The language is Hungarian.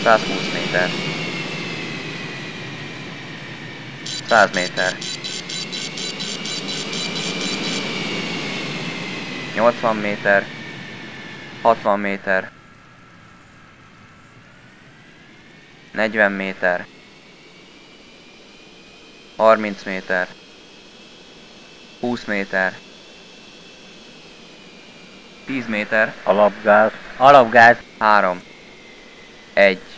120 méter. 100 méter. 80 méter. 60 méter. 40 méter. 30 méter. 20 méter. 10 méter. Alapgáz. Alapgáz. 3. 1.